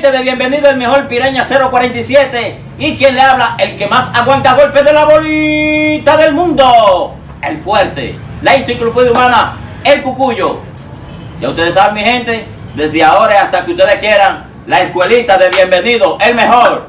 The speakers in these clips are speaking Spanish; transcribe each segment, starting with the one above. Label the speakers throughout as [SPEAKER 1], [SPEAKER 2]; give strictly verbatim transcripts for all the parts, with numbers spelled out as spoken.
[SPEAKER 1] gente de Bienvenido, el mejor Piraña cero cuarenta y siete. Y quien le habla, el que más aguanta golpes de la bolita del mundo. El fuerte, la enciclopedia humana, el cucuyo. Ya ustedes saben, mi gente, desde ahora hasta que ustedes quieran, la escuelita de Bienvenido, el mejor.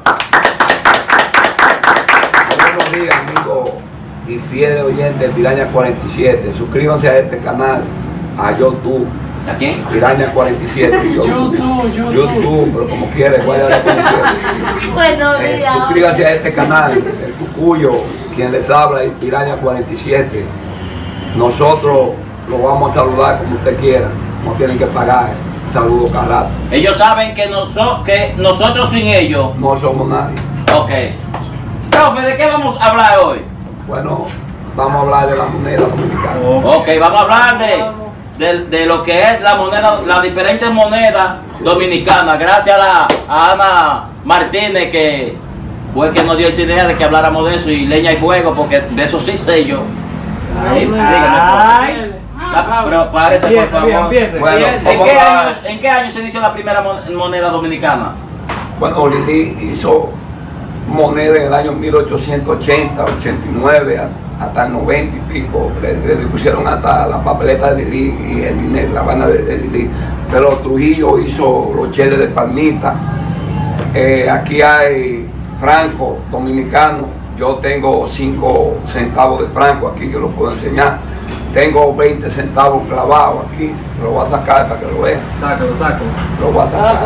[SPEAKER 2] Buenos días, amigos y fieles oyentes de Piraña cuarenta y siete. Suscríbanse a este canal, a YouTube.
[SPEAKER 1] ¿A quién?
[SPEAKER 2] Piraña cuarenta y siete.
[SPEAKER 3] YouTube, YouTube.
[SPEAKER 2] YouTube, pero como quiere, guárdala como quiere.
[SPEAKER 4] Buenos
[SPEAKER 2] Eh,
[SPEAKER 4] días.
[SPEAKER 2] suscríbase a este canal, el cucuyo, quien les habla, y Piraña cuarenta y siete. Nosotros lo vamos a saludar como usted quiera, no tienen que pagar. Saludo carato.
[SPEAKER 1] Ellos saben que, noso que nosotros sin ellos.
[SPEAKER 2] No somos nadie.
[SPEAKER 1] Ok. Profe, ¿de qué vamos a hablar hoy?
[SPEAKER 2] Bueno, vamos a hablar de la moneda dominicana.
[SPEAKER 1] Ok, vamos a hablar de... De, de lo que es la moneda, las diferentes monedas dominicanas, gracias a, la, a Ana Martínez, que fue que nos dio esa idea de que habláramos de eso, y leña y fuego, porque de eso sí sé yo. Ahí, dígame, la, pero parece, por favor. Bueno, ¿en qué, año, ¿En qué año se inició la primera moneda dominicana?
[SPEAKER 2] Bueno, Lili hizo moneda en el año mil ochocientos ochenta, ochenta y nueve, hasta el noventa y pico, le, le pusieron hasta la papeleta de Lili y el dinero, la Habana de, de Lili. Pero Trujillo hizo los cheles de palmita. Eh, aquí hay franco dominicano. Yo tengo cinco centavos de franco aquí que lo puedo enseñar. Tengo veinte centavos clavados aquí. Lo voy a sacar para que lo vean.
[SPEAKER 3] Sácalo, sácalo.
[SPEAKER 2] Lo voy a sacar.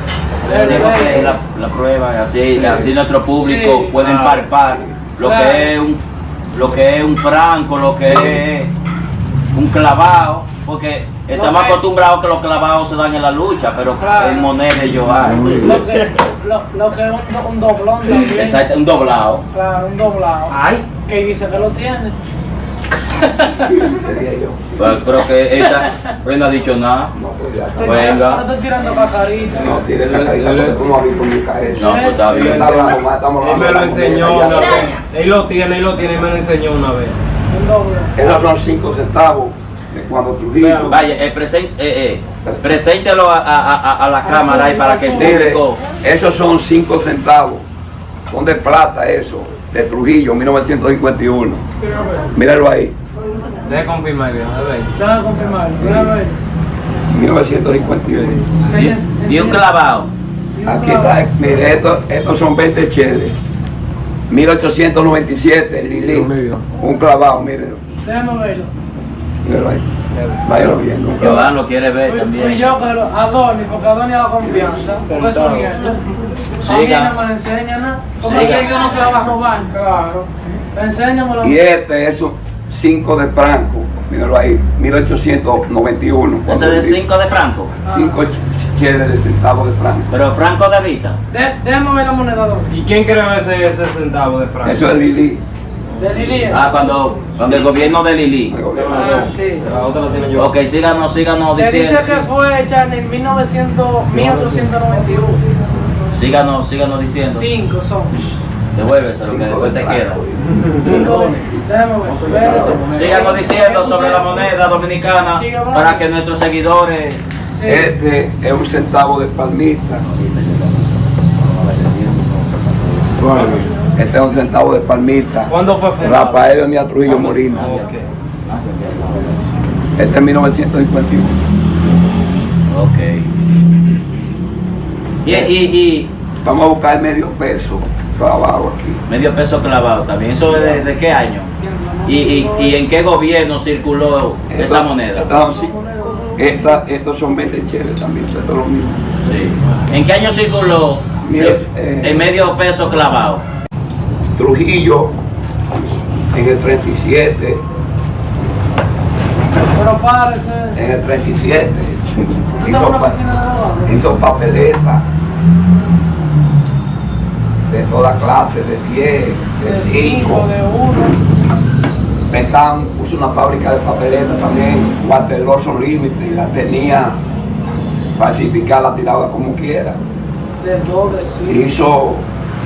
[SPEAKER 1] Sí, la, la prueba, así,
[SPEAKER 2] Sí.
[SPEAKER 1] así nuestro público
[SPEAKER 3] Sí.
[SPEAKER 1] pueden
[SPEAKER 3] Ah.
[SPEAKER 1] palpar lo
[SPEAKER 3] Claro.
[SPEAKER 1] que es un lo que es un franco, lo que es un clavado, porque estamos
[SPEAKER 3] que-
[SPEAKER 1] acostumbrados que los clavados se dan en la lucha, pero
[SPEAKER 3] Claro.
[SPEAKER 1] en moneda ellos hay.
[SPEAKER 3] Lo que, lo, lo que es un, do- un doblón también.
[SPEAKER 1] Exacto, un doblado.
[SPEAKER 3] Claro, un doblado.
[SPEAKER 1] Ay,
[SPEAKER 3] Que dice que lo tiene.
[SPEAKER 2] Diría yo.
[SPEAKER 1] pues, pero que esta pues no ha dicho nada.
[SPEAKER 2] No, pues ya está.
[SPEAKER 3] Estoy
[SPEAKER 1] Venga.
[SPEAKER 3] tirando- no estoy tirando cacarita.
[SPEAKER 2] No, tiene la caída porque tú no has visto nunca eso.
[SPEAKER 1] No, pues está
[SPEAKER 2] Él
[SPEAKER 1] bien.
[SPEAKER 2] está hablando más, estamos
[SPEAKER 5] Él
[SPEAKER 2] hablando
[SPEAKER 5] me
[SPEAKER 2] de
[SPEAKER 5] lo
[SPEAKER 2] la
[SPEAKER 5] enseñó
[SPEAKER 2] moneda,
[SPEAKER 5] una
[SPEAKER 2] ya.
[SPEAKER 5] vez. Él lo tiene, él lo tiene y me lo enseñó una vez.
[SPEAKER 3] Un doblón.
[SPEAKER 2] Esos son cinco centavos de cuando Trujillo.
[SPEAKER 1] Vaya, eh, presen- eh, eh, preséntelo a, a- a- a la cámara ahí para que el
[SPEAKER 2] Mire,
[SPEAKER 1] público.
[SPEAKER 2] esos son cinco centavos. Son de plata eso, de Trujillo, mil novecientos cincuenta y uno. Míralo ahí,
[SPEAKER 5] Deje confirmar bien, a ver.
[SPEAKER 3] Déjame confirmarlo. Déjame ver.
[SPEAKER 2] mil novecientos cincuenta y uno.
[SPEAKER 3] Enseña-
[SPEAKER 1] Y un
[SPEAKER 3] enseña-
[SPEAKER 1] clavado.
[SPEAKER 3] y un
[SPEAKER 2] Aquí
[SPEAKER 3] clavado.
[SPEAKER 2] está, mire, estos, estos son veinte cheles. mil ochocientos noventa y siete, Lili. Un clavado, mírenlo.
[SPEAKER 3] Déjame verlo.
[SPEAKER 2] Míralo ahí. Váyalo viendo. un clavado.
[SPEAKER 1] Giovanni lo quiere ver
[SPEAKER 3] Fui, fui
[SPEAKER 1] también.
[SPEAKER 3] yo que lo Adoni, porque Adoni da confianza. Porque es su nieto. A mí
[SPEAKER 1] Siga.
[SPEAKER 3] no me lo enseña nada. Porque
[SPEAKER 1] Siga.
[SPEAKER 3] aquí que no se la va a robar. Claro. Enséñamelo.
[SPEAKER 2] Y este es cinco de Franco, míralo ahí, mil ochocientos noventa y uno.
[SPEAKER 1] Ese de cinco de Franco.
[SPEAKER 2] Cinco cheles de centavos de Franco.
[SPEAKER 1] Pero Franco de Vita.
[SPEAKER 3] De- Déjame ver la moneda dos.
[SPEAKER 5] ¿Y quién creó ese, ese centavo de franco?
[SPEAKER 2] Eso es Lili.
[SPEAKER 3] De Lili.
[SPEAKER 1] Ah, cuando, cuando el gobierno de Lili.
[SPEAKER 3] Ah, sí.
[SPEAKER 5] La otra la tiene yo.
[SPEAKER 1] Ok, síganos, síganos
[SPEAKER 3] Se dice
[SPEAKER 1] diciendo.
[SPEAKER 3] que fue hecha en mil novecientos, mil ochocientos noventa y uno.
[SPEAKER 1] Síganos, síganos diciendo.
[SPEAKER 3] Cinco son.
[SPEAKER 1] Devuélvese lo que después te queda.
[SPEAKER 3] Cinco. Déjame ver. Ve eso.
[SPEAKER 1] Síganos diciendo sobre la moneda dominicana para que nuestros seguidores.
[SPEAKER 3] Sí.
[SPEAKER 2] Este es un centavo de palmita. Este es un centavo de palmita.
[SPEAKER 5] ¿Cuándo fue fundado?
[SPEAKER 2] Rafael Leonidas Trujillo Molina.
[SPEAKER 5] Ok.
[SPEAKER 2] Este es mil novecientos cincuenta y uno.
[SPEAKER 1] Ok. Y, y, y
[SPEAKER 2] Vamos a buscar medio peso clavado aquí.
[SPEAKER 1] medio peso clavado también. ¿Eso es de, de qué año? ¿Y, y, y en qué gobierno circuló esa
[SPEAKER 2] Estas-
[SPEAKER 1] moneda?
[SPEAKER 2] estas son cinco- esta- estos son veinte cheles también, esto es lo mismo.
[SPEAKER 1] Sí. ¿En qué año circuló
[SPEAKER 2] Mira,
[SPEAKER 1] el,
[SPEAKER 2] eh,
[SPEAKER 1] el medio peso clavado?
[SPEAKER 2] Trujillo en el treinta y siete,
[SPEAKER 3] Pero párese.
[SPEAKER 2] en el treinta y siete
[SPEAKER 3] ¿Tú
[SPEAKER 2] hizo,
[SPEAKER 3] estás en una
[SPEAKER 2] pa-
[SPEAKER 3] oficina de abogados?
[SPEAKER 2] hizo papeleta de toda clase, de diez, de
[SPEAKER 3] De
[SPEAKER 2] cinco.
[SPEAKER 3] cinco, de uno.
[SPEAKER 2] Betán puso una fábrica de papeleta también, Waterloo Límite, y la tenía falsificada, tiraba como quiera.
[SPEAKER 3] De dos, de cinco.
[SPEAKER 2] Hizo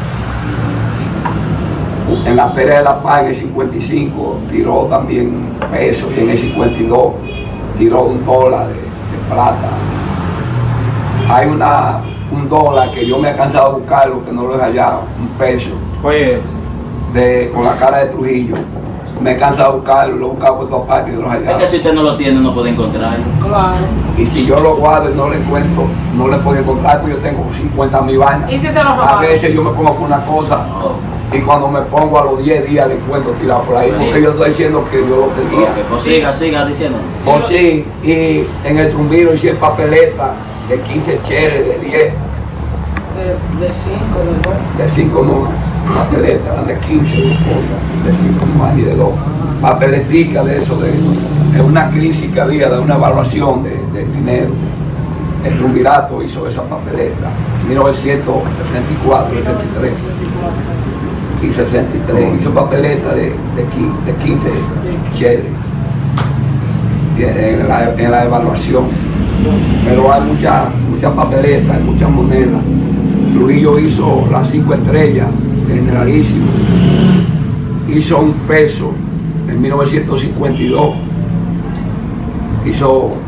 [SPEAKER 2] en la Feria de la Paz en el cincuenta y cinco, tiró también pesos, y en el cincuenta y dos tiró un dólar de, de plata. Hay una un dólar que yo me he cansado de buscarlo, que no lo he hallado, un peso,
[SPEAKER 5] Pues,
[SPEAKER 2] de, con la cara de Trujillo. Me he cansado de buscarlo, lo he buscado por todas partes y no lo he
[SPEAKER 1] Es que
[SPEAKER 2] hallado.
[SPEAKER 1] si usted no lo tiene, no puede encontrarlo.
[SPEAKER 3] Claro.
[SPEAKER 2] Y si yo lo guardo y no lo encuentro, no le puedo encontrar, porque yo tengo cincuenta mil vainas.
[SPEAKER 3] ¿Y si se lo
[SPEAKER 2] A
[SPEAKER 3] robaron?
[SPEAKER 2] veces yo me pongo por una cosa
[SPEAKER 1] Oh.
[SPEAKER 2] y cuando me pongo a los diez días le encuentro tirado por ahí,
[SPEAKER 1] Sí.
[SPEAKER 2] porque yo estoy diciendo que yo lo tenía.
[SPEAKER 1] Ok, pues siga, siga diciendo.
[SPEAKER 2] O sí, y en el Trumbiro hice papeletas de quince cheles, de diez,
[SPEAKER 3] De, de cinco, de dos.
[SPEAKER 2] de cinco no, papeletas, eran de quince, de cosas, de cinco no más ni de dos. Papeletica de eso, de, de una crisis que había, de una evaluación de, de dinero. El Trumbirato hizo esa papeleta, mil novecientos sesenta y cuatro, sesenta y tres. Y sesenta y tres, hizo papeleta de, de, qui- de quince cheles y en la, en la evaluación. Pero hay muchas muchas papeletas, hay muchas monedas. Trujillo hizo las cinco estrellas, generalísimo. Hizo un peso en mil novecientos cincuenta y dos. Hizo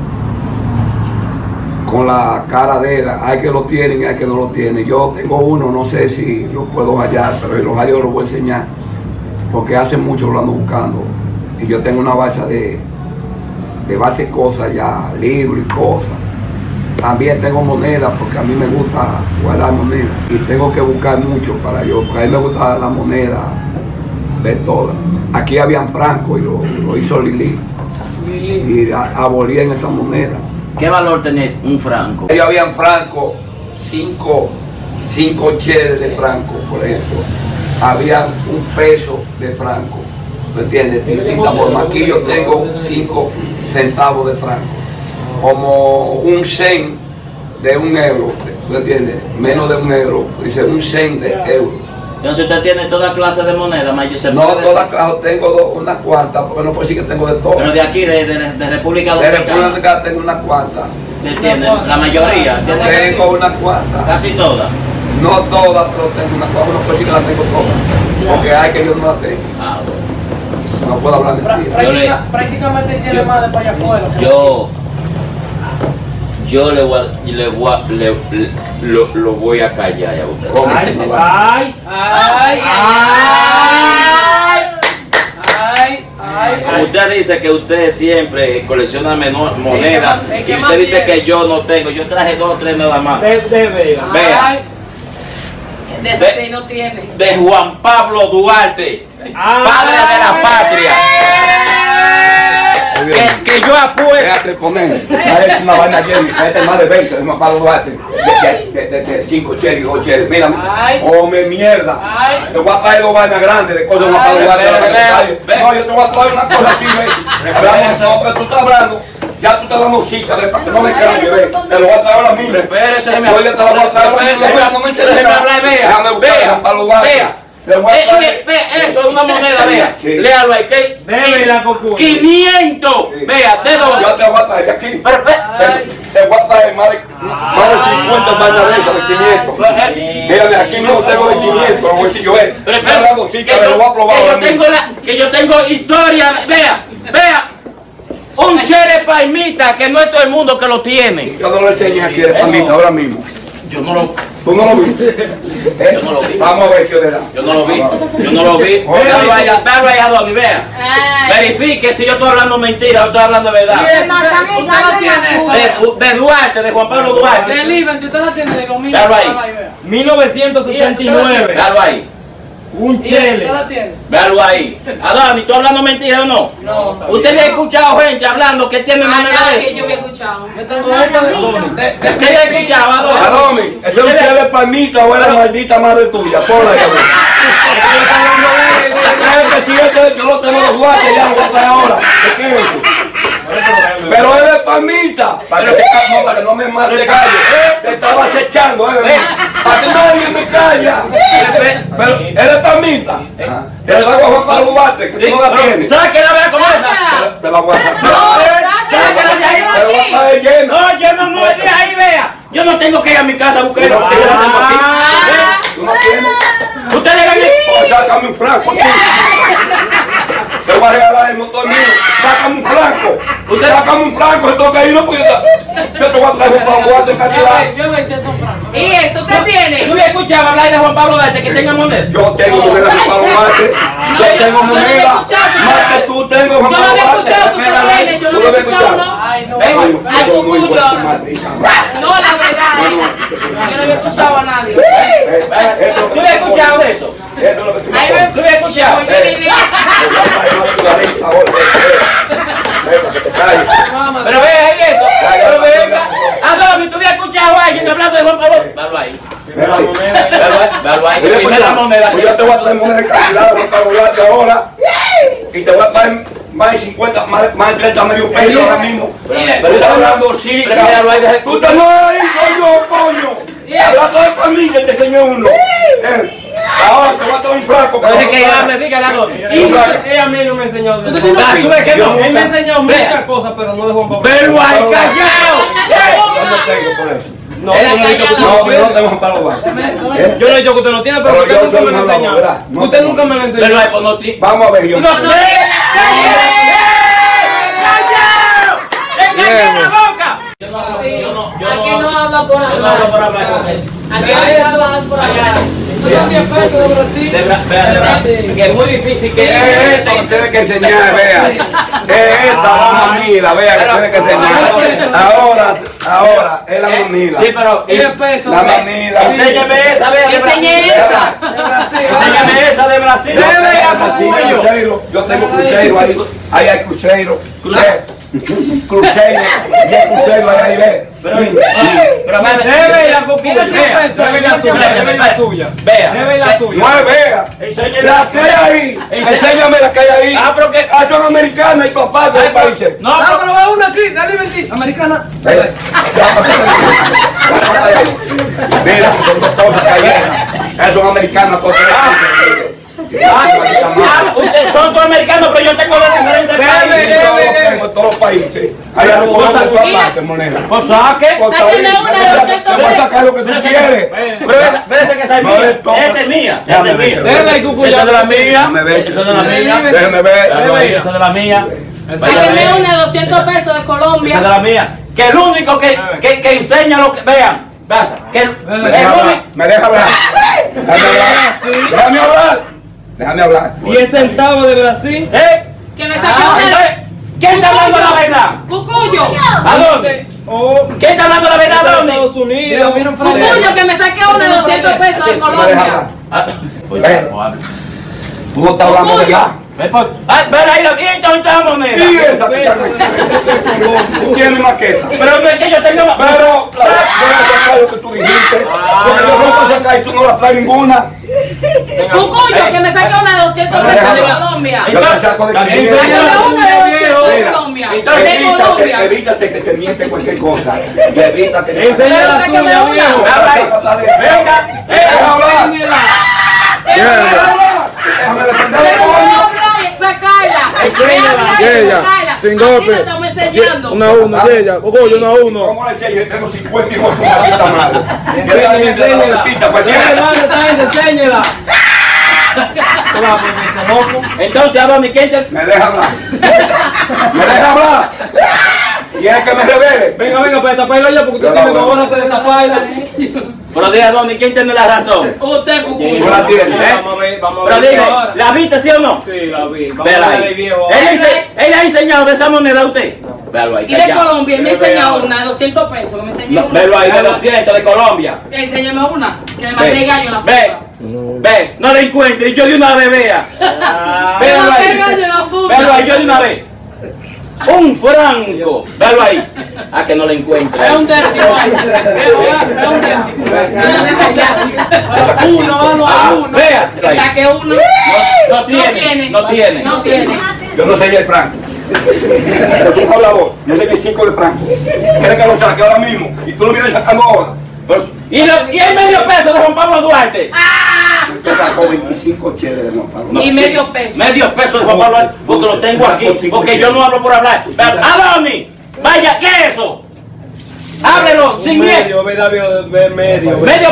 [SPEAKER 2] con la cara de él, hay que lo tienen y hay que no lo tienen. Yo tengo uno, no sé si lo puedo hallar, pero los hallo lo voy a enseñar, porque hace mucho lo ando buscando. Y yo tengo una base de, de base cosas ya, libros y cosas. También tengo monedas, porque a mí me gusta guardar monedas. Y tengo que buscar mucho para yo, porque a mí me gusta la moneda de todas. Aquí habían francos y lo, lo hizo Lili.
[SPEAKER 3] Lili.
[SPEAKER 2] Y a- abolían esa moneda.
[SPEAKER 1] ¿Qué valor tenía un franco?
[SPEAKER 2] Ellos habían franco, cinco, cinco cheles de franco, por ejemplo. Habían un peso de franco, ¿me entiendes? Distinta forma. Aquí yo tengo cinco centavos de franco. Como un cen de un euro, ¿me entiendes? Menos de un euro, dice un cen de euro.
[SPEAKER 1] Entonces usted tiene toda clase de moneda, mayor. Se
[SPEAKER 2] No
[SPEAKER 1] puede
[SPEAKER 2] todas
[SPEAKER 1] decir.
[SPEAKER 2] clases, tengo dos, unas cuantas, porque no puedo decir que tengo de todo.
[SPEAKER 1] Pero de aquí, de, de, de República
[SPEAKER 2] De
[SPEAKER 1] Dominicana.
[SPEAKER 2] República Dominicana tengo unas cuantas.
[SPEAKER 1] ¿Usted tiene? La mayoría. ¿Tiene
[SPEAKER 2] Tengo unas cuantas.
[SPEAKER 1] casi todas?
[SPEAKER 2] No todas, pero tengo una cosa, no puedo decir que las tengo todas. Porque hay que yo no las tengo.
[SPEAKER 1] Ah, bueno.
[SPEAKER 2] No puedo hablar
[SPEAKER 3] Pra-
[SPEAKER 2] mentiras.
[SPEAKER 1] Yo le-
[SPEAKER 3] práctica- prácticamente tiene
[SPEAKER 1] yo-
[SPEAKER 3] más de para allá afuera. que-
[SPEAKER 1] Yo, yo le voy a, le voy a- le- le- lo, lo voy a callar a usted.
[SPEAKER 2] ¿Cómo?
[SPEAKER 5] ay,
[SPEAKER 2] No va.
[SPEAKER 5] ay,
[SPEAKER 3] Ay, ay, ay, ay, ay.
[SPEAKER 1] Usted dice que usted siempre colecciona menor, monedas
[SPEAKER 3] más- el
[SPEAKER 1] y
[SPEAKER 3] que
[SPEAKER 1] usted
[SPEAKER 3] más
[SPEAKER 1] dice
[SPEAKER 3] tiene.
[SPEAKER 1] que yo no tengo. Yo traje dos o tres nada más.
[SPEAKER 5] de, de veras.
[SPEAKER 1] Vea.
[SPEAKER 3] Ay. De ese
[SPEAKER 1] Ve-
[SPEAKER 3] seis no tiene.
[SPEAKER 1] De Juan Pablo Duarte, padre de la patria. Que, que yo apuesto.
[SPEAKER 2] Déjate poner. Es una vaina Jerry. Este es más de veinte. Es más para Duarte. De, de, de, de cinco cheles, dos cheles. Mira,
[SPEAKER 3] Ay.
[SPEAKER 2] come mierda.
[SPEAKER 3] Ay.
[SPEAKER 2] Te voy a traer dos vainas grandes de cosas más para
[SPEAKER 3] Ay.
[SPEAKER 2] Duarte.
[SPEAKER 1] Ve,
[SPEAKER 2] de la que
[SPEAKER 1] ve,
[SPEAKER 2] te traigo.
[SPEAKER 1] ve.
[SPEAKER 2] No, yo te voy a traer una cosa así, ve. Hablamos, no, pero tú estás hablando. Ya tú estás dando cita, ve, para que no me calles, ve. Te lo voy a traer ahora mismo.
[SPEAKER 1] Espérese, déjeme
[SPEAKER 2] Yo ya te lo voy a traer ahora mismo.
[SPEAKER 1] Espérese,
[SPEAKER 2] No, no me
[SPEAKER 1] déjeme
[SPEAKER 2] interesa.
[SPEAKER 1] hablar, vea.
[SPEAKER 2] Déjame buscar
[SPEAKER 1] Vea,
[SPEAKER 2] Juan Pablo Duarte.
[SPEAKER 1] vea.
[SPEAKER 2] Le voy a
[SPEAKER 1] Eh,
[SPEAKER 2] traer-
[SPEAKER 1] eh, ve, eso es una moneda, vea.
[SPEAKER 2] Sí.
[SPEAKER 1] Léalo ahí. Que,
[SPEAKER 5] Deme la cocuya.
[SPEAKER 1] quinientos.
[SPEAKER 2] Sí.
[SPEAKER 1] Vea, de
[SPEAKER 2] Yo
[SPEAKER 1] dónde.
[SPEAKER 2] te voy a traer de aquí.
[SPEAKER 1] Pero, ve,
[SPEAKER 3] Ay.
[SPEAKER 2] Te voy a traer más de, más de cincuenta vainas de esas de quinientos.
[SPEAKER 1] Eh,
[SPEAKER 2] Mira, de aquí no tengo de quinientos, lo voy a decir yo, eh.
[SPEAKER 1] Pero
[SPEAKER 2] Estoy hablando sí,
[SPEAKER 1] que,
[SPEAKER 2] que me lo voy a probar
[SPEAKER 1] que
[SPEAKER 2] ahora
[SPEAKER 1] yo tengo
[SPEAKER 2] mismo.
[SPEAKER 1] la, que yo tengo historia, vea, vea, un chere palmita que no es todo el mundo que lo tiene.
[SPEAKER 2] Yo no lo enseñé aquí de palmita ahora mismo.
[SPEAKER 1] Yo no lo,
[SPEAKER 2] ¿Tú no lo viste? ¿Eh?
[SPEAKER 1] Yo no lo vi.
[SPEAKER 2] Vamos a ver si es verdad.
[SPEAKER 1] yo no lo vi, yo no lo vi. Véalo ahí, véalo ahí a Donny, vea.
[SPEAKER 4] Ay.
[SPEAKER 1] Verifique si yo estoy hablando mentira o estoy hablando verdad.
[SPEAKER 3] Y esa, usted la tiene esa.
[SPEAKER 1] De, de Duarte, de Juan Pablo
[SPEAKER 3] De
[SPEAKER 1] Duarte.
[SPEAKER 3] Liven, si usted la tiene de conmigo.
[SPEAKER 1] Dalo ahí.
[SPEAKER 3] vea.
[SPEAKER 5] mil novecientos setenta y nueve.
[SPEAKER 1] Véalo ahí,
[SPEAKER 5] Un
[SPEAKER 3] Y esa,
[SPEAKER 5] chele.
[SPEAKER 3] usted la tiene.
[SPEAKER 1] véalo ahí. Adani, ¿tú hablando mentira o no?
[SPEAKER 3] No.
[SPEAKER 1] ¿Usted ha escuchado gente hablando que tiene
[SPEAKER 4] Ah,
[SPEAKER 1] moneda
[SPEAKER 4] nada
[SPEAKER 1] de
[SPEAKER 4] que
[SPEAKER 1] eso?
[SPEAKER 4] yo había escuchado.
[SPEAKER 3] Yo tengo esta de de- de-
[SPEAKER 1] ¿Usted ha escuchado, Adoni?
[SPEAKER 2] Adomi, ¿ese es un chile de palmita o es la maldita madre tuya? Ponla ahí a ver. Creo que si este, yo lo tengo los guantes, ya lo voy a traer ahora. ¿Qué es eso? Pero es de palmita. Para que, no, para que no me mate gallo. Te estaba acechando, eh. Para que nadie me calla. Pero es de palmita. Te la hago a Juan Pablo Duarte, que tú no la tienes.
[SPEAKER 1] Sáquela, vea cómo esa.
[SPEAKER 2] Te la voy a
[SPEAKER 4] No,
[SPEAKER 2] sacar.
[SPEAKER 1] sáquela de ahí.
[SPEAKER 2] Te la voy a traer llena.
[SPEAKER 1] No, yo no, no es de ahí, vea. Yo no tengo que ir a mi casa a buscar.
[SPEAKER 2] Tú no
[SPEAKER 1] Yo
[SPEAKER 2] tienes.
[SPEAKER 1] la tengo aquí.
[SPEAKER 4] Ah.
[SPEAKER 2] ¿Tú no tienes?
[SPEAKER 1] Ustedes ven aquí.
[SPEAKER 2] Oh, sácame un franco aquí. Te voy a regalar el motor mío. Sácame un franco. Usted sacame un franco, esto que ir, pues yo te voy a traer un pavo de cantidad.
[SPEAKER 3] Yo no hice eso, Franco.
[SPEAKER 4] ¿Y eso usted tiene?
[SPEAKER 1] ¿Tú habías escuchado hablar de Juan Pablo Duarte que tenga moneda?
[SPEAKER 2] Yo tengo moneda de Pablo Duarte. Yo tengo moneda. Más que tú tengo Juan
[SPEAKER 4] Yo no
[SPEAKER 2] Pablo
[SPEAKER 4] había
[SPEAKER 2] Duarte.
[SPEAKER 4] escuchado que usted tiene, yo no había escuchado, ¿no?
[SPEAKER 3] Ay, no.
[SPEAKER 1] Ven.
[SPEAKER 4] Ay, Cucuyo. No, la verdad es, yo no había escuchado a nadie.
[SPEAKER 1] ¿Tú habías escuchado de eso?
[SPEAKER 4] Ay, me-
[SPEAKER 1] ¿Tú habías escuchado?
[SPEAKER 4] Yo voy a vivir.
[SPEAKER 1] Pero ve ahí esto. Pero venga. Adonis, ¿tú habías escuchado a alguien hablando de Juan Pablo? Valo ahí.
[SPEAKER 5] La moneda.
[SPEAKER 1] Valo ahí. Valo ahí. Dime la moneda.
[SPEAKER 2] Pues yo te voy a traer moneda de cantidad de Juan Pablo Duarte ahora. Y te voy a traer más de cincuenta, más, más de treinta medio pesos ahora mismo. Pero estás hablando sí, tú te no ahí, soy yo, coño. Hablando de familia, te enseñé uno. Eh, Ahora te voy a traer un flaco.
[SPEAKER 1] Pero es que hable, dígale a Adonis.
[SPEAKER 5] Ella a mí no me ha enseñado de eso.
[SPEAKER 1] Ah, ¿tú ves que no?
[SPEAKER 5] Él me ha enseñado
[SPEAKER 1] Vea.
[SPEAKER 5] muchas cosas, pero no de Juan Pablo.
[SPEAKER 1] Pero ahí, callado.
[SPEAKER 2] Yo no tengo por eso.
[SPEAKER 5] No, yo no he dicho que usted
[SPEAKER 2] No,
[SPEAKER 5] no
[SPEAKER 2] pero yo no
[SPEAKER 5] tiene.
[SPEAKER 2] tengo Juan Pablo Duarte. ¿Eh?
[SPEAKER 5] Yo no he dicho que usted no tiene, pero
[SPEAKER 2] Pero
[SPEAKER 5] usted
[SPEAKER 2] yo
[SPEAKER 5] nunca
[SPEAKER 2] soy
[SPEAKER 5] me lo ha
[SPEAKER 2] un
[SPEAKER 5] enseñado.
[SPEAKER 2] ¿verdad? No
[SPEAKER 5] Usted
[SPEAKER 2] tengo.
[SPEAKER 5] nunca me lo ha
[SPEAKER 1] Pero
[SPEAKER 5] enseñado.
[SPEAKER 1] ahí, pues no ti.
[SPEAKER 2] Vamos a ver, yo.
[SPEAKER 1] No, ¡callado! ¡Te calles la boca! Yo no hablo, yo no, yo
[SPEAKER 4] Aquí
[SPEAKER 1] no
[SPEAKER 4] no habla por
[SPEAKER 1] Yo no hablo por
[SPEAKER 4] hablar.
[SPEAKER 1] hablar con él.
[SPEAKER 4] Aquí no se habla por hablar.
[SPEAKER 3] Esos son diez pesos de Brasil.
[SPEAKER 1] De Bra- vea, de Brasil. Que es muy difícil que
[SPEAKER 2] Eh, Esto que tiene que enseñar, vea. Eh, Esta la mamila, vea, que tiene que enseñar. Ahora, ahora, es la mamila.
[SPEAKER 1] Sí, pero
[SPEAKER 3] diez pesos.
[SPEAKER 2] La mamila.
[SPEAKER 1] enséñame esa, vea, de Brasil.
[SPEAKER 4] Enseñé esa.
[SPEAKER 3] De Brasil.
[SPEAKER 1] Enséñame esa de Brasil.
[SPEAKER 2] Yo tengo
[SPEAKER 1] Vea,
[SPEAKER 2] Brasil,
[SPEAKER 1] Cucuyo.
[SPEAKER 2] cruceiro, yo tengo cruceiro ahí, ahí hay cruceiro.
[SPEAKER 1] Cruce-
[SPEAKER 2] Eh, Cruceiro, y cruceiro ahí, ahí ve.
[SPEAKER 1] Pero, pero vea,
[SPEAKER 5] Debe la Cucuyo.
[SPEAKER 3] Mira, cien
[SPEAKER 5] Vea,
[SPEAKER 3] pesos.
[SPEAKER 5] debe la suya. Debe la suya.
[SPEAKER 1] Vea.
[SPEAKER 5] Debe la suya.
[SPEAKER 2] No es vea.
[SPEAKER 1] Enséñale
[SPEAKER 2] La que hay ahí, enséñame la que hay ahí.
[SPEAKER 1] Ah, pero que-
[SPEAKER 2] Ah, son americanas y papás de
[SPEAKER 1] Ay,
[SPEAKER 2] los países.
[SPEAKER 1] No,
[SPEAKER 3] Ah,
[SPEAKER 1] pero
[SPEAKER 3] pero va una aquí, dale mentira. Americana.
[SPEAKER 2] Mira, mira, son dos cosas que hay ahí. Esos americanos, todos
[SPEAKER 1] Ah, ustedes son todos americanos, pero yo tengo de diferentes países.
[SPEAKER 2] en todos los países. Hay algo con todas partes, moneda.
[SPEAKER 1] Pues saque.
[SPEAKER 4] Sáquenme una de doscientos
[SPEAKER 2] Te voy a sacar lo que tú
[SPEAKER 1] Pero esa-
[SPEAKER 2] quieres.
[SPEAKER 1] Pero esa, pero esa que esa es
[SPEAKER 2] No,
[SPEAKER 1] mía.
[SPEAKER 2] esto-
[SPEAKER 1] Esta es mía.
[SPEAKER 2] Déjame
[SPEAKER 1] Esta es mía.
[SPEAKER 2] ver.
[SPEAKER 5] Debe Cucuyo.
[SPEAKER 1] Esa es de la mía.
[SPEAKER 2] Déjame ver.
[SPEAKER 1] Esa es de la mía.
[SPEAKER 2] Déjeme ver.
[SPEAKER 1] Claro, ahí, esa es de la mía.
[SPEAKER 4] Sáquenme una de doscientos pesos de
[SPEAKER 1] Esa es de
[SPEAKER 4] Colombia.
[SPEAKER 1] la mía. Que el único que, que, que enseña lo que. Vean. Pasa. Que el,
[SPEAKER 2] Me
[SPEAKER 1] el
[SPEAKER 2] deja hablar.
[SPEAKER 1] único.
[SPEAKER 2] Me deja hablar. Déjame hablar. Déjame hablar. Déjame hablar.
[SPEAKER 5] diez centavos de Brasil.
[SPEAKER 1] ¿Eh?
[SPEAKER 4] Que me saque
[SPEAKER 1] Ah,
[SPEAKER 4] una
[SPEAKER 1] entonces,
[SPEAKER 4] de...
[SPEAKER 1] ¿quién está hablando la verdad?
[SPEAKER 4] Cucuyo.
[SPEAKER 1] ¿A dónde?
[SPEAKER 5] O
[SPEAKER 1] ¿Quién está hablando la verdad? ¿A dónde?
[SPEAKER 5] Estados Unidos.
[SPEAKER 3] Mira, mira un frente.
[SPEAKER 4] Cucuyo, que me saque una de doscientos pesos de
[SPEAKER 2] Me deja
[SPEAKER 4] Colombia.
[SPEAKER 2] hablar.
[SPEAKER 1] Ah, pues
[SPEAKER 2] Ven.
[SPEAKER 1] ya, no hablo.
[SPEAKER 2] Tú no estás hablando de verdad.
[SPEAKER 1] Ven, pues. Ah, ven ahí, la bien, ¿dónde está la moneda?
[SPEAKER 2] Y esa tú tienes maqueta.
[SPEAKER 1] Pero no es que yo tengo más.
[SPEAKER 2] Pero la voy a sacar lo que tú dijiste. Porque yo no voy a sacar y tú no la traes ninguna.
[SPEAKER 4] Cucuyo, que me saque una de doscientos pesos de Colombia.
[SPEAKER 2] Yo te saco de
[SPEAKER 1] También
[SPEAKER 2] quinientos.
[SPEAKER 4] Sáquenme una de doscientos de
[SPEAKER 2] Mira,
[SPEAKER 4] Colombia.
[SPEAKER 1] entonces,
[SPEAKER 4] De
[SPEAKER 2] Evítate,
[SPEAKER 4] Colombia.
[SPEAKER 2] evítate que te miente cualquier cosa. Y evítate que
[SPEAKER 5] Enseña
[SPEAKER 4] Pero
[SPEAKER 5] la
[SPEAKER 4] sáqueme
[SPEAKER 5] suya,
[SPEAKER 4] una.
[SPEAKER 5] viejo.
[SPEAKER 1] Habla ahí. Venga,
[SPEAKER 2] Deja hablar.
[SPEAKER 5] Enséñela.
[SPEAKER 2] Déjame defender
[SPEAKER 4] Pero
[SPEAKER 2] el
[SPEAKER 4] no
[SPEAKER 2] coño.
[SPEAKER 4] habla y sacarla. Me habla y
[SPEAKER 6] Yeya,
[SPEAKER 4] sacarla.
[SPEAKER 6] sin
[SPEAKER 4] Aquí
[SPEAKER 6] golpe.
[SPEAKER 4] le estamos enseñando.
[SPEAKER 6] Una a uno, Yeya, Cocoyo, una a uno.
[SPEAKER 2] ¿Cómo le enseño? Yo tengo cincuenta hijos de una puta madre.
[SPEAKER 5] Enséñela, enséñela.
[SPEAKER 2] Pita,
[SPEAKER 5] Debe
[SPEAKER 2] cualquiera.
[SPEAKER 5] darle esta gente, enséñela.
[SPEAKER 1] entonces, Adonis, ¿quién te.?
[SPEAKER 2] Me deja hablar. Me deja hablar. Y es que me revele.
[SPEAKER 5] Venga, venga, pues taparlo yo porque usted tiene que ahora te taparla.
[SPEAKER 1] Pero diga, Adonis, ¿quién tiene la razón?
[SPEAKER 4] Usted, Cucuyo.
[SPEAKER 2] No la tiene, ¿eh?
[SPEAKER 5] Vamos a ver, vamos a
[SPEAKER 1] Pero
[SPEAKER 5] ver
[SPEAKER 1] dime,
[SPEAKER 5] ahora.
[SPEAKER 1] ¿la viste sí o no?
[SPEAKER 5] Sí, la vi. Vamos
[SPEAKER 1] Vela
[SPEAKER 5] a ver
[SPEAKER 1] ahí.
[SPEAKER 5] el viejo.
[SPEAKER 1] ¿Él, le ense- él le ha enseñado de esa moneda a usted? Véalo ahí,
[SPEAKER 4] Y de
[SPEAKER 1] callado.
[SPEAKER 4] Colombia, me enseñó una de doscientos pesos. Que me enseñó
[SPEAKER 1] No,
[SPEAKER 4] una.
[SPEAKER 1] Velo ahí, de doscientos, de Colombia.
[SPEAKER 4] Enséñame una. Que me mandé
[SPEAKER 1] Ve,
[SPEAKER 4] gallo en la
[SPEAKER 1] ve,
[SPEAKER 4] fuga.
[SPEAKER 1] ve, no le encuentre, y yo de una vez vea.
[SPEAKER 5] Ah,
[SPEAKER 4] Me
[SPEAKER 1] Véalo
[SPEAKER 4] mandé
[SPEAKER 1] ahí.
[SPEAKER 4] gallo en la fuga.
[SPEAKER 1] Véalo ahí, yo de una vez. Un franco. Véalo ahí. A que no le encuentre.
[SPEAKER 3] Es un décimo. Es es un décimo. Uno, uno,
[SPEAKER 1] Ah,
[SPEAKER 3] uno.
[SPEAKER 1] vea.
[SPEAKER 4] Que saque una.
[SPEAKER 1] No, no tiene, no tiene.
[SPEAKER 4] No tiene.
[SPEAKER 2] Yo no sé el franco. Yo soy un hablador. No sé el cinco de franco. ¿Quieres que lo saque ahora mismo? Y tú lo vienes sacando ahora.
[SPEAKER 1] Pero- y, lo- y el medio peso de Juan Pablo Duarte.
[SPEAKER 2] Yo saco veinticinco cheles de Juan Pablo.
[SPEAKER 1] No,
[SPEAKER 4] Y
[SPEAKER 1] sí,
[SPEAKER 4] medio peso.
[SPEAKER 1] Medio peso de Juan Pablo Duarte, porque lo tengo aquí, porque yo no hablo por hablar. Pero, Adonis, vaya, ¿qué es eso? Háblelo, sin miedo.
[SPEAKER 5] medio, ve, David, ve medio. ve.
[SPEAKER 1] Medio pe-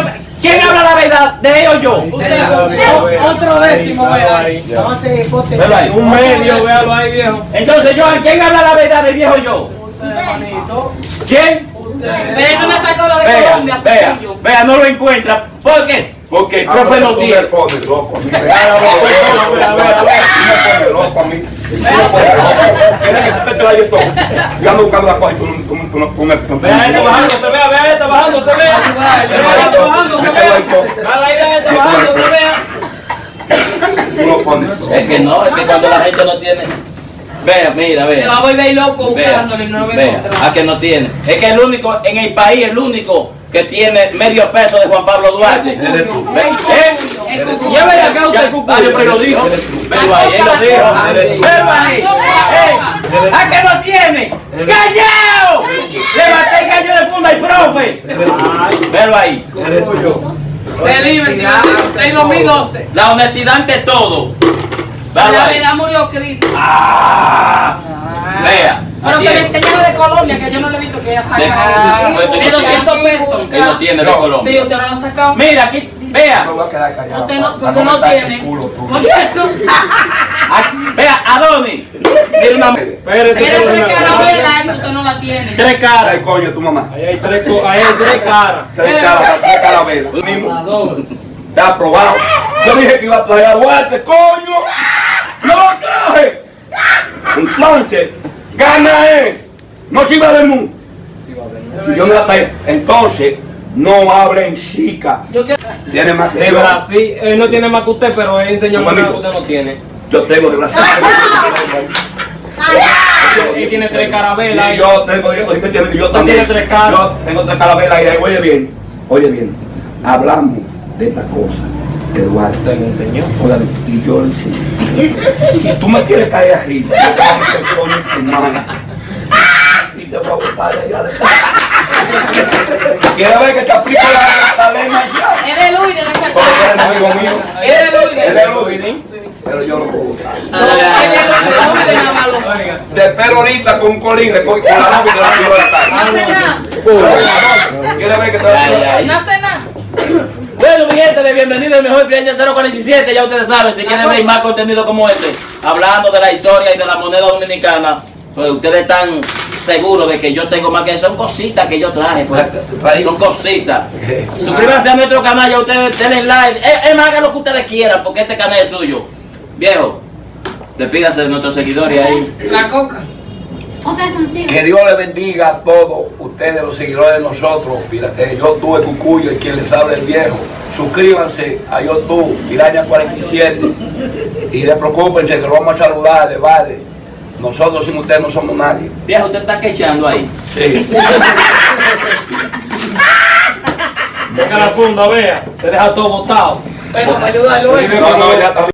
[SPEAKER 1] ¿Quién habla la verdad? ¿De ellos o yo?
[SPEAKER 3] Usted, usted, otro décimo, vea.
[SPEAKER 7] No se vote.
[SPEAKER 1] Velo ahí.
[SPEAKER 5] Un medio, véalo ahí, viejo.
[SPEAKER 1] Entonces, Joan, ¿quién habla la verdad, de viejo o yo?
[SPEAKER 3] Usted, hermanito.
[SPEAKER 1] ¿Quién?
[SPEAKER 3] Usted.
[SPEAKER 4] Pero él no me sacó lo de
[SPEAKER 1] Vea,
[SPEAKER 4] Colombia,
[SPEAKER 1] vea,
[SPEAKER 4] tuyo.
[SPEAKER 1] vea, no lo encuentra. ¿Por qué? Porque el profe no tiene.
[SPEAKER 2] Me pone loco a mí. Me
[SPEAKER 5] Vea, vea, vea, vea.
[SPEAKER 2] pone loco a mí. Me pone loco. ¿Quieres que te traiga esto? Yo ando buscando la cosa y tú no- tú no- tú no- tú me- tú me-
[SPEAKER 5] Vea esto bajándose, vea, vea esto bajándose, vea. Vea esto bajándose, vea. Vea la idea esto bajándose, vea.
[SPEAKER 2] tú no pones.
[SPEAKER 1] Es que no, es que cuando la gente no tiene. Vea, mira,
[SPEAKER 4] Se va a
[SPEAKER 1] vea.
[SPEAKER 4] volver loco
[SPEAKER 1] Vea,
[SPEAKER 4] buscándole y no lo va a
[SPEAKER 1] vea,
[SPEAKER 4] encontrar.
[SPEAKER 1] a que no tiene. Es que el único, en el país, el único que tiene medio peso de Juan Pablo Duarte.
[SPEAKER 2] Eres tú.
[SPEAKER 1] Ve, ¿eh?
[SPEAKER 4] Es Cucuyo.
[SPEAKER 5] Llévele acá usted,
[SPEAKER 1] Ya,
[SPEAKER 5] Cucuyo.
[SPEAKER 1] ah, yo, pero lo dijo. Pero ahí, él lo dijo. Pero ahí. ¡Eh! ¿A que no tiene? ¡Callao! Levanté el gallo de funda y profe. Velo ahí.
[SPEAKER 3] De Liberty, en dos mil doce.
[SPEAKER 1] La honestidad ante todo. Velo
[SPEAKER 4] La
[SPEAKER 1] ahí.
[SPEAKER 4] verdad murió Cristo.
[SPEAKER 1] Ah, vea.
[SPEAKER 4] Pero
[SPEAKER 1] aquí
[SPEAKER 4] que me
[SPEAKER 1] es.
[SPEAKER 4] enseñe lo de Colombia, que yo no le he visto que ella
[SPEAKER 1] De-
[SPEAKER 4] saca
[SPEAKER 1] de-
[SPEAKER 4] de doscientos pesos.
[SPEAKER 1] Él no tiene de
[SPEAKER 4] Sí,
[SPEAKER 1] Colombia.
[SPEAKER 4] usted no lo ha sacado.
[SPEAKER 1] Mira, aquí, vea.
[SPEAKER 2] Me voy a quedar callado.
[SPEAKER 4] Usted no,
[SPEAKER 2] para
[SPEAKER 4] usted no
[SPEAKER 2] meterte
[SPEAKER 4] tiene.
[SPEAKER 2] el culo, tú.
[SPEAKER 4] Usted no.
[SPEAKER 1] Aquí, vea, Adonis. Mira una.
[SPEAKER 5] Espérese,
[SPEAKER 4] Tiene
[SPEAKER 5] que
[SPEAKER 4] tres
[SPEAKER 5] no me-
[SPEAKER 4] carabelas y usted no la tiene.
[SPEAKER 1] Tres
[SPEAKER 2] Ay,
[SPEAKER 1] caras.
[SPEAKER 2] coño, tu mamá.
[SPEAKER 5] Ahí hay tres, co- ahí hay tres caras.
[SPEAKER 2] Tres caras, tres carabelas. Mismo. Está aprobado. Yo dije que iba a traer a Duarte, coño. No lo traje. Entonces, gana él. No sirva de mu. Si yo no la traigo, entonces no hablen chica.
[SPEAKER 4] Yo quiero.
[SPEAKER 2] Tiene más que
[SPEAKER 5] De
[SPEAKER 2] yo.
[SPEAKER 5] Brasil, él no tiene más que usted, pero él enseñó más que usted no tiene.
[SPEAKER 2] Yo tengo de Brasil.
[SPEAKER 5] Él tiene tres carabelas.
[SPEAKER 2] Y
[SPEAKER 5] ahí.
[SPEAKER 2] yo tengo, yo, yo, yo, yo también.
[SPEAKER 5] tiene tres caras.
[SPEAKER 2] Yo tengo tres carabelas y ahí, oye bien, oye bien. Hablamos de esta cosa, de Duarte.
[SPEAKER 5] Usted le enseñó.
[SPEAKER 2] Óigame, y yo le enseñé. Si tú me quieres caer arriba, yo te voy a meter coño en tu mano. Y te voy a botar de allá de ¿Quieres ver que te aplico la, la ley marcial?
[SPEAKER 4] Es de Luis de la
[SPEAKER 2] Porque eres
[SPEAKER 4] sacada.
[SPEAKER 2] amigo mío.
[SPEAKER 4] Es de Luis
[SPEAKER 2] Es
[SPEAKER 4] de
[SPEAKER 2] de Luis, pero yo no puedo votar.
[SPEAKER 4] No, es de Luis de Luis de Navalo.
[SPEAKER 2] Te espero ahorita con un colín, le con con la novia de la tiro de la
[SPEAKER 4] No
[SPEAKER 2] tarde.
[SPEAKER 4] hace nada.
[SPEAKER 2] ¿Quieres ver que te voy a
[SPEAKER 1] Ay,
[SPEAKER 2] tirar?
[SPEAKER 1] ay.
[SPEAKER 4] No hace nada.
[SPEAKER 1] Bueno, mi gente, de bienvenido al mejor Friaña cero cuarenta y siete. Ya ustedes saben, si quieren ver más contenido como este, hablando de la historia y de la moneda dominicana, pues ustedes están seguros de que yo tengo más que son cositas que yo traje, pues. Son cositas. Suscríbanse a nuestro canal, ya ustedes denle like. Es, es más, hagan lo que ustedes quieran, porque este canal es suyo. Viejo, despídase de nuestros seguidores ahí.
[SPEAKER 4] La coca.
[SPEAKER 7] Ustedes son chicos.
[SPEAKER 2] Que Dios les bendiga a todos ustedes, los seguidores de nosotros. Mira, eh, yo tuve Cucuyo y quien les habla el viejo. Suscríbanse a YouTube, Piraña cuarenta y siete. Y despreocúpense que lo vamos a saludar de vale. Nosotros sin ustedes no somos nadie.
[SPEAKER 1] Viejo, usted está quechando ahí.
[SPEAKER 2] Sí.
[SPEAKER 5] Venga la funda, vea. Te deja todo botado.
[SPEAKER 4] Bueno, para ayudarlo.
[SPEAKER 2] No, no, ya está.